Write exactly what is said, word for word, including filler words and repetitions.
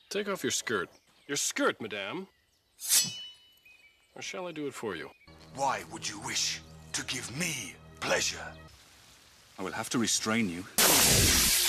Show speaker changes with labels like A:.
A: Take off your skirt. Your skirt, madame. Or shall I do it for you?
B: Why would you wish to give me pleasure?
C: I will have to restrain you.